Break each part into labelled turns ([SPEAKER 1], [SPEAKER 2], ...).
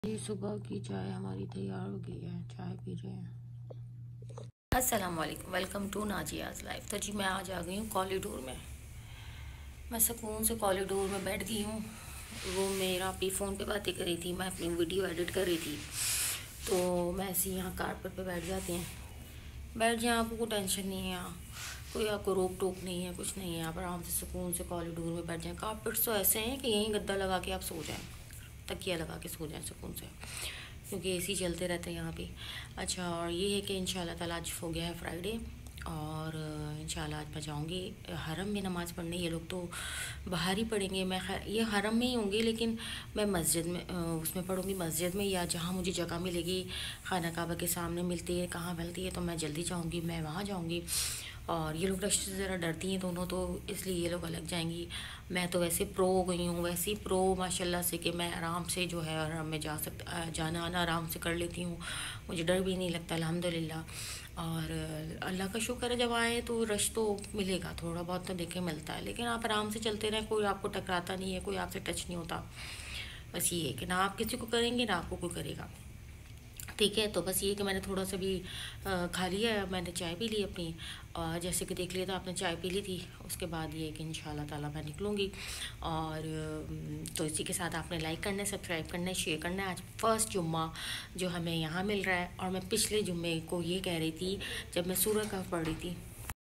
[SPEAKER 1] ये सुबह की चाय हमारी तैयार हो गई है, चाय पी रहे हैं।
[SPEAKER 2] अस्सलाम वालेकुम, वेलकम टू नाजियाज़ लाइफ। तो जी मैं आज आ गई हूँ कॉरिडोर में। मैं सुकून से कॉरिडोर में बैठ गई हूँ। वो मेरा अपनी फ़ोन पे बातें कर रही थी, मैं अपनी वीडियो एडिट कर रही थी। तो मैं ऐसे यहाँ कारपेट पे बैठ जाते हैं। बैठ जाए, आपको कोई टेंशन नहीं है, यहाँ कोई आपको रोक टोक नहीं है, कुछ नहीं है। आप आराम से सुकून से कॉरिडोर में बैठ जाएँ। कारपेट्स तो ऐसे हैं कि यहीं गद्दा लगा के आप सो जाएँ, तकिया लगा के सो जाएँ सुकून से, क्योंकि एसी चलते रहते हैं यहाँ पे। अच्छा, और ये है कि इंशाल्लाह ताला आज हो गया है फ्राइडे, और इंशाल्लाह आज मैं जाऊँगी हरम में नमाज़ पढ़ने। ये लोग तो बाहर ही पढ़ेंगे, मैं ये हरम में ही होंगी, लेकिन मैं मस्जिद में उसमें पढ़ूँगी, मस्जिद में, या जहाँ मुझे जगह मिलेगी। खाना काबा के सामने मिलती है, कहाँ मिलती है, तो मैं जल्दी जाऊँगी, मैं वहाँ जाऊँगी। और ये लोग रश से ज़रा डरती हैं दोनों, तो इसलिए ये लोग अलग जाएंगी। मैं तो वैसे प्रो हो गई हूँ, वैसे ही प्रो माशाल्लाह से, कि मैं आराम से जो है आराम में जाना आना आराम से कर लेती हूँ। मुझे डर भी नहीं लगता अल्हम्दुलिल्लाह। और अल्लाह का शुक्र है, जब आए तो रश तो मिलेगा, थोड़ा बहुत तो देखे मिलता है, लेकिन आप आराम से चलते रहें, कोई आपको टकराता नहीं है, कोई आपसे टच नहीं होता। बस ये है कि ना आप किसी को करेंगे ना आपको कोई करेगा, ठीक है। तो बस ये कि मैंने थोड़ा सा भी खा लिया, मैंने चाय पी ली अपनी, और जैसे कि देख लिया था आपने, चाय पी ली थी। उसके बाद ये कि इंशाल्लाह ताला मैं निकलूँगी। और तो इसी के साथ आपने लाइक करना है, सब्सक्राइब करना है, शेयर करना है। आज फर्स्ट जुम्मा जो हमें यहाँ मिल रहा है, और मैं पिछले जुम्मे को ये कह रही थी जब मैं सूरह कहफ पढ़ रही थी,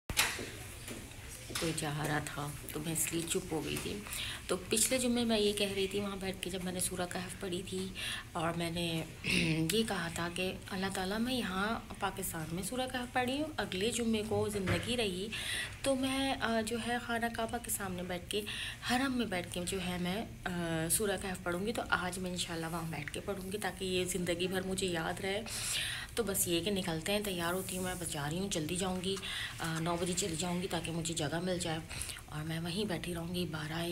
[SPEAKER 2] कोई चाह रहा था तो मैं इसलिए चुप हो गई थी। तो पिछले जुम्मे मैं ये कह रही थी वहाँ बैठ के, जब मैंने सूरह कहफ पढ़ी थी, और मैंने ये कहा था कि अल्लाह ताला मैं यहाँ पाकिस्तान में सूरह कहफ पढ़ी हूँ, अगले जुम्मे को ज़िंदगी रही तो मैं जो है खाना काबा के सामने बैठ के, हरम में बैठ के जो है मैं सूरह कहफ पढ़ूँगी। तो आज मैं इंशाल्लाह वहाँ बैठ के पढ़ूँगी, ताकि ये ज़िंदगी भर मुझे याद रहे। तो बस ये कि निकलते हैं, तैयार होती हूँ मैं, बस जा रही हूँ, जल्दी जाऊँगी, 9 बजे चली जाऊँगी ताकि मुझे जगह मिल जाए, और मैं वहीं बैठी रहूँगी।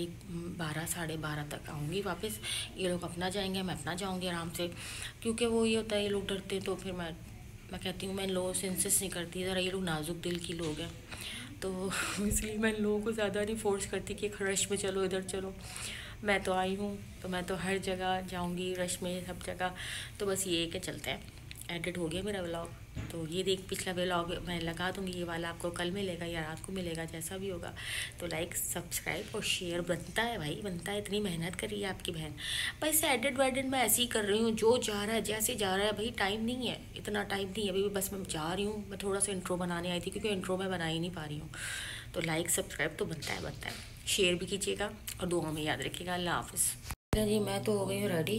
[SPEAKER 2] 12 साढ़े 12 तक आऊँगी वापस। ये लोग अपना जाएंगे, मैं अपना जाऊँगी आराम से, क्योंकि वो ये होता है, ये लोग डरते तो फिर मैं कहती हूँ, मैं इन लोगों से इंसिस्ट नहीं करती, ज़रा ये लोग नाजुक दिल की लोग हैं, तो इसलिए मैं इन लोगों को ज़्यादा नहीं फोर्स करती कि रश में चलो, इधर चलो। मैं तो आई हूँ तो मैं तो हर जगह जाऊँगी, रश में सब जगह। तो बस ये कि चलते हैं। एडिट हो गया मेरा व्लॉग, तो ये देख, पिछला व्लॉग मैं लगा दूँगी, ये वाला आपको कल मिलेगा या रात को मिलेगा, जैसा भी होगा। तो लाइक सब्सक्राइब और शेयर बनता है भाई, बनता है, इतनी मेहनत कर रही है आपकी बहन। बस एडिट वेडिट मैं ऐसे ही कर रही हूँ, जो जा रहा है जैसे जा रहा है भाई, टाइम नहीं है, इतना टाइम नहीं है अभी, बस मैं जा रही हूँ। मैं थोड़ा सा इंट्रो बनाने आई थी, क्योंकि इंट्रो मैं बना ही नहीं पा रही हूँ। तो लाइक सब्सक्राइब तो बनता है, शेयर भी कीजिएगा, और दुआ में याद रखिएगा। अल्लाह हाफिज़। जी मैं तो हो गई हूँ रेडी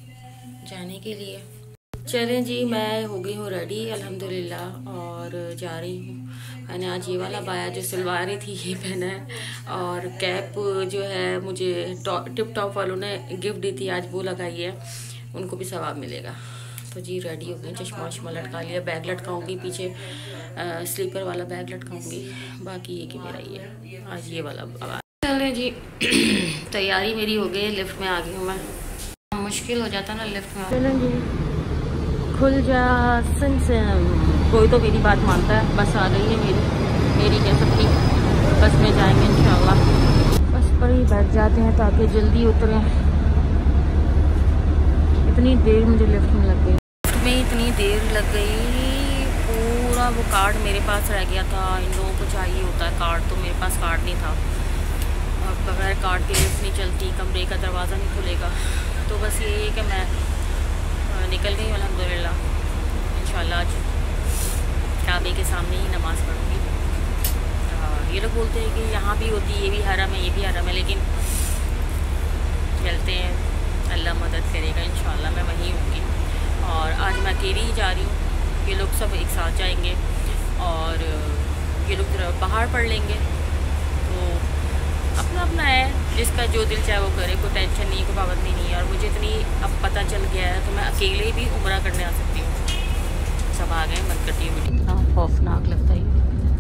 [SPEAKER 2] जाने के लिए। चलें जी, मैं हो गई हूँ रेडी अल्हम्दुलिल्लाह, और जा रही हूँ। मैंने आज ये वाला बाया जो सिलवा रही थी ये पहना है, और कैप जो है मुझे टिप टॉप वालों ने गिफ्ट दी थी, आज वो लगाई है, उनको भी सवाब मिलेगा। तो जी रेडी हो गई, चश्मा वश्मा लटका लिया, बैग लटकाऊँगी पीछे, स्लीपर वाला बैग लटकाऊँगी। बाकी ये कि मेरा ये आज ये वाला चलें जी तैयारी मेरी हो गई, लिफ्ट में आ गई हूँ मैं। मुश्किल हो जाता ना लिफ्ट में।
[SPEAKER 1] चलें जी, खुल जा सिम, कोई तो मेरी बात मानता है। बस आ गई है मेरी क्या सबकी, बस में जाएंगे इंशाल्लाह। बस पर ही बैठ जाते हैं ताकि जल्दी उतरें। इतनी देर मुझे लिफ्ट में लग गई,
[SPEAKER 2] लिफ्ट में इतनी देर लग गई, पूरा वो कार्ड मेरे पास रह गया था। इन लोगों को चाहिए होता है कार्ड, तो मेरे पास कार्ड नहीं था, और बगैर कार्ड के लिफ्ट नहीं चलती, कमरे का दरवाज़ा नहीं खुलेगा। तो बस यही है कि मैं निकल गई अल्हम्दुलिल्लाह। इंशाल्लाह आज काबे के सामने ही नमाज़ पढ़ूँगी। ये लोग बोलते हैं कि यहाँ भी होती है, ये भी हरम है, ये भी हरम है, लेकिन चलते हैं, अल्लाह मदद करेगा इंशाल्लाह, मैं वहीं होंगी। और आज मैं अकेली ही जा रही हूँ, ये लोग सब एक साथ जाएंगे, और ये लोग बाहर पढ़ लेंगे। तो अपना अपना है, जिसका जो दिल चाहे वो करे, कोई टेंशन नहीं, कोई पाबंदी नहीं है। और मुझे इतनी अब पता चल गया है, तो मैं अकेले भी उम्रा करने आ सकती हूँ। सब आ गए, बंद करती हूँ वीडियो।
[SPEAKER 1] इतना खौफनाक लगता है।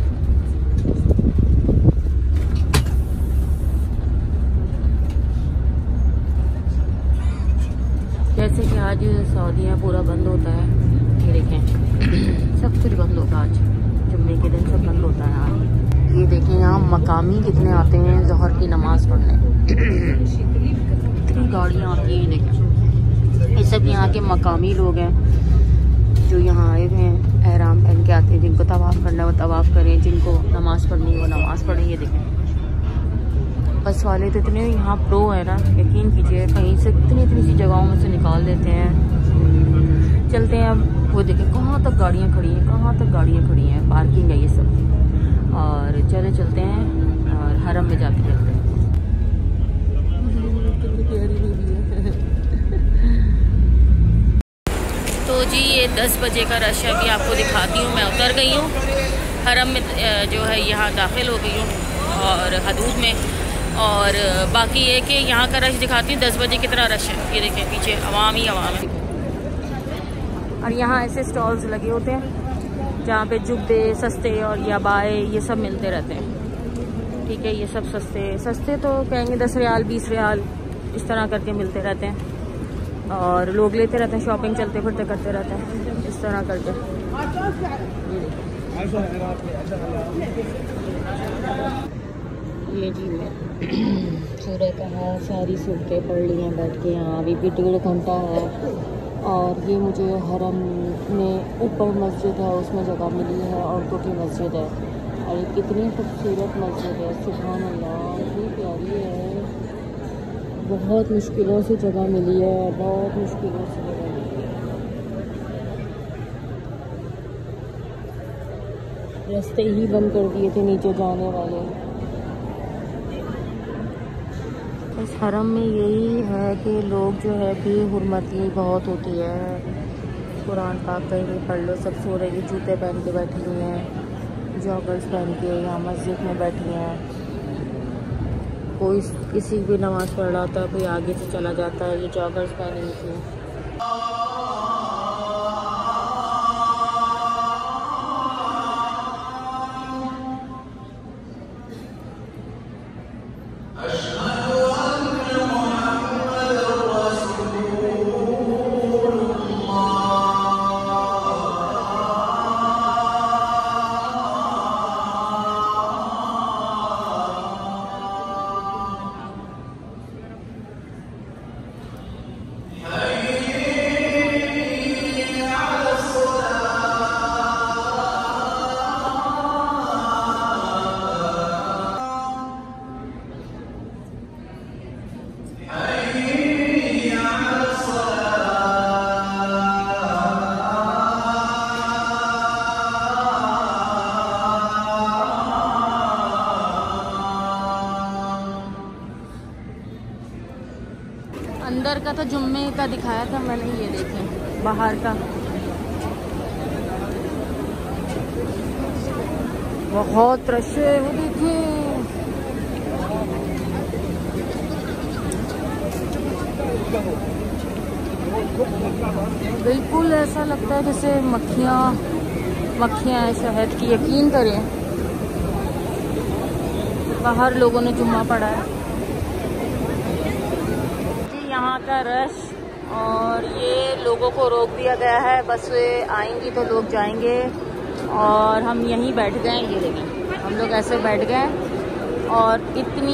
[SPEAKER 1] जैसे कि आज सऊदीया पूरा बंद होता है, ये देखें सब कुछ बंद होगा आज, जुम्मे के दिन सब बंद होता है आज। ये देखें यहाँ मकामी कितने आते हैं ज़ोहर की नमाज़ पढ़ने, इतनी गाड़ियाँ आती हैं। देखें ये सब यहाँ के मकामी लोग हैं जो यहाँ आए हुए हैं, एहराम पहन के आते हैं। जिनको तवाफ़ करना है वो तवाफ़ करें, जिनको नमाज़ पढ़नी है वो नमाज़ पढ़ें। ये देखें बस वाले तो इतने यहाँ प्रो है ना, यकीन कीजिए, कहीं से इतनी सी जगहों में से निकाल देते हैं। चलते हैं अब। वो देखें कहाँ तक गाड़ियाँ खड़ी हैं, कहाँ तक गाड़ियाँ खड़ी हैं, पार्किंग है ये सब। और चलते हैं और हरम में जाके चलते हैं। तो जी ये 10 बजे का रश है, अभी आपको दिखाती हूँ। मैं उतर गई हूँ हरम में, जो है यहाँ दाखिल हो गई हूँ और हदूद में। और बाकी ये कि यहाँ का रश दिखाती हूँ 10 बजे कितना रश है। ये देखें पीछे अवाम ही अवाम है। और यहाँ ऐसे स्टॉल्स लगे होते हैं जहाँ पे जुब्बे सस्ते और याबाए ये सब मिलते रहते हैं। ठीक है, ये सब सस्ते तो कहेंगे 10 रियाल 20 रियाल इस तरह करके मिलते रहते हैं। और लोग लेते रहते हैं, शॉपिंग चलते फिरते करते रहते हैं इस तरह करके। ये जी मैं सूरह कहा सारी सूरतें पढ़ ली हैं बैठ के यहाँ। अभी भी 1.5 घंटा है। और ये मुझे हरम में ऊपर मस्जिद है, उसमें जगह मिली है, औरतों की मस्जिद है। और ये कितनी खूबसूरत मस्जिद है, सुभान अल्लाह, इतनी प्यारी है। बहुत मुश्किलों से जगह मिली है, बहुत मुश्किलों से जगह मिली है। रास्ते ही बंद कर दिए थे नीचे जाने वाले। इस हरम में यही है कि लोग जो है बेहुरमती बहुत होती है। कुरान पाक कहीं भी पढ़ लो, सब सो रहे, जूते पहन के बैठी हुई हैं, जॉगर्स पहन के यहाँ मस्जिद में बैठी हैं। कोई किसी भी नमाज़ पढ़ रहा था, कोई आगे से चला जाता है, ये जॉगर्स पहनी हुई थी। अंदर का तो जुम्मे का दिखाया था मैंने, ये देखें बाहर का बहुत रश है। वो देखें बिल्कुल ऐसा लगता है जैसे मक्खियाँ हैं शहद की। यकीन करें बाहर लोगों ने जुम्मा पढ़ा है। यहाँ का रश, और ये लोगों को रोक दिया गया है, बसें आएंगी तो लोग जाएंगे। और हम यहीं बैठ गए, ये देखें हम लोग ऐसे बैठ गए। और इतनी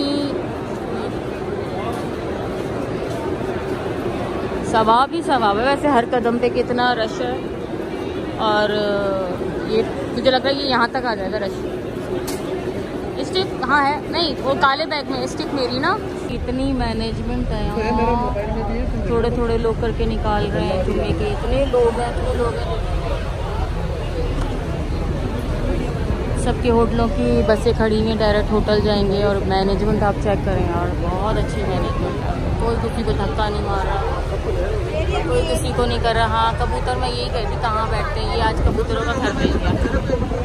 [SPEAKER 1] सवाब ही सवाब है वैसे, हर कदम पे कितना रश है। और ये मुझे लग रहा है कि यहाँ तक आ जाएगा रश। स्टिक कहाँ है? नहीं, वो काले बैग में स्टिक मेरी ना। इतनी मैनेजमेंट है यहाँ, थोड़े थोड़े लोग करके निकाल रहे हैं जुम्मे के। इतने लोग हैं। सबके होटलों की बसें खड़ी हुई हैं, डायरेक्ट होटल जाएंगे। और मैनेजमेंट आप चेक करें यार, बहुत अच्छी मैनेजमेंट है। कोई किसी को धक्का नहीं मार रहा, कोई किसी को नहीं कर रहा। हाँ कबूतर, मैं यही कहती कहाँ बैठते हैं, ये आज कबूतरों का घर मिल गया।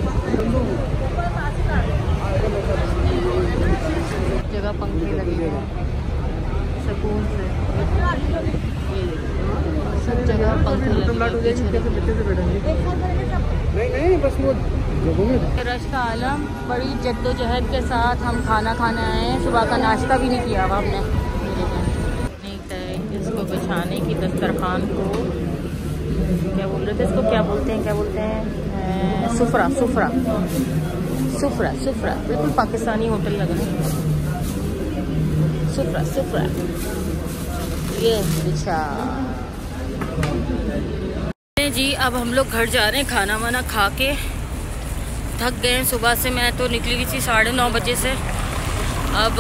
[SPEAKER 1] जगह पंखे लगे हैं सुकून से, सब जगह पंखे लगे हैं। रश का आलम, बड़ी जद्दोजहद के साथ हम खाना खाने आए हैं। सुबह का नाश्ता भी नहीं किया हुआ हमने। इसको बिछाने की दस्तरखान को क्या बोल रहे थे, इसको क्या बोलते हैं सुफरा। बिल्कुल पाकिस्तानी होटल लग रहा है। सुफरा ये बिछा चलें जी, अब हम लोग घर जा रहे हैं। खाना वाना खा के थक गए हैं सुबह से। मैं तो निकली हुई थी 9:30 बजे से। अब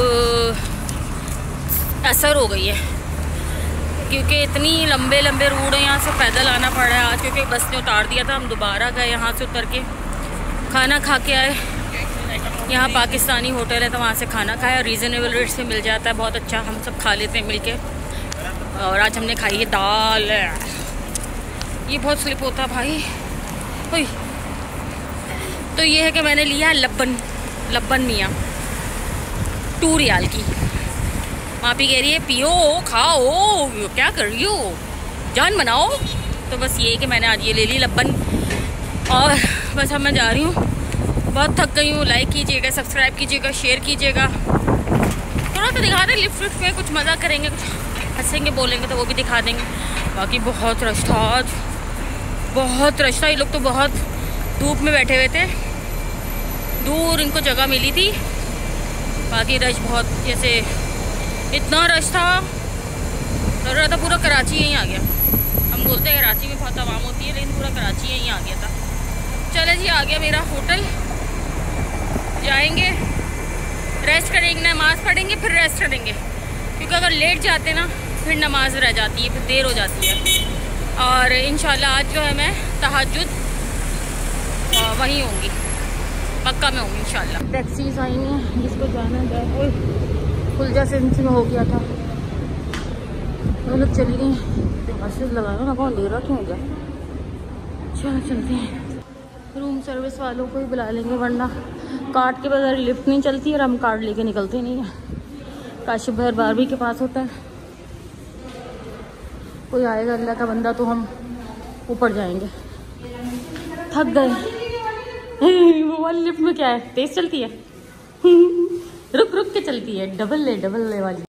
[SPEAKER 1] असर हो गई है क्योंकि इतनी लंबे लंबे रोड है, यहाँ से पैदल आना पड़ा है आज क्योंकि बस ने उतार दिया था। हम दोबारा गए, यहाँ से उतर के खाना खा के आए। यहाँ पाकिस्तानी होटल है तो वहाँ से खाना खाया, रीज़नेबल रेट से मिल जाता है, बहुत अच्छा। हम सब खा लेते हैं मिलके। और आज हमने खाई है दाल। ये बहुत स्लिप होता है भाई। ओए, तो ये है कि मैंने लिया लब्बन मियाँ 2 रियाल की। मापी कह रही है पियो खाओ, क्या कर रही हो, जान बनाओ। तो बस ये है कि मैंने आज ये ले ली लब्बन। और बस अब मैं जा रही हूँ, बहुत थक गई हूँ। लाइक कीजिएगा, सब्सक्राइब कीजिएगा, शेयर कीजिएगा। थोड़ा सा दिखा दें लिफ्ट विफ्ट में, कुछ मज़ा करेंगे, कुछ हंसेंगे बोलेंगे तो वो भी दिखा देंगे। बाकी बहुत रश था आज, बहुत रश था। ये लोग तो बहुत धूप में बैठे हुए थे, दूर इनको जगह मिली थी। बाकी रश बहुत, जैसे इतना रश था, लग रहा था पूरा कराची यहीं आ गया। हम बोलते हैं कराची में बहुत आवाम होती है, लेकिन पूरा कराची यहीं आ गया था। चले जी, आ गया मेरा होटल। जाएंगे, रेस्ट करेंगे, नमाज़ पढ़ेंगे, फिर रेस्ट करेंगे क्योंकि अगर लेट जाते ना फिर नमाज रह जाती है, फिर देर हो जाती है। और इंशाल्लाह आज जो है मैं तहज्जुद वहीं होंगी, मक्का में होंगी इंशाल्लाह। टैक्सीज आई हैं, जिसको जाना जाए। खुलजा से हो गया था, वो लोग चली गई। मैसेज लगाया ना, कौन ले रहा क्यों हो गया। चलो चलते हैं, रूम सर्विस वालों को ही बुला लेंगे, वरना कार्ड के बगैर लिफ्ट नहीं चलती और हम कार्ड लेके निकलते नहीं हैं। काशिफ भर बारहवीं के पास होता है, कोई आएगा अल्लाह का बंदा तो हम ऊपर जाएंगे। थक गए। वो वाली लिफ्ट में क्या है, तेज चलती है। रुक रुक के चलती है, डबल ले वाली।